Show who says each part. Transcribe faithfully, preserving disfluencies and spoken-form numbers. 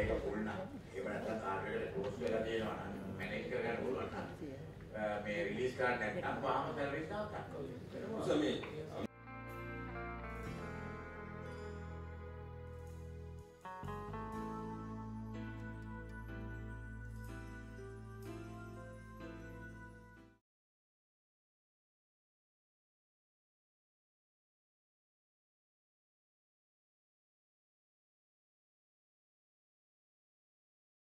Speaker 1: ඒක full නම් ඒක නැත්තම් කාඩ් එකට ක්ලෝස් වෙලා තියෙනවා නම් මැනේජ් කරගන්න පුළුවන් නම් මේ රිලීස් කාඩ් නැත්නම් වහම සර්විස් නවත්තන්න.
Speaker 2: මේ